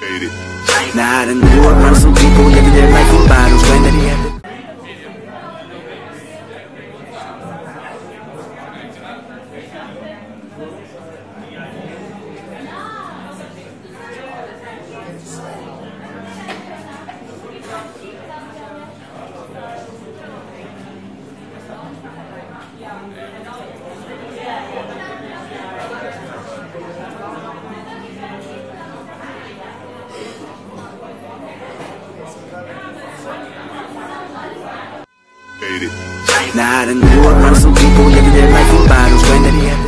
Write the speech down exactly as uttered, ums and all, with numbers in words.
Now I done grew up around some people living their life in bottles, when did he have to Now I done grew up around some people living their life in bottles, when did he have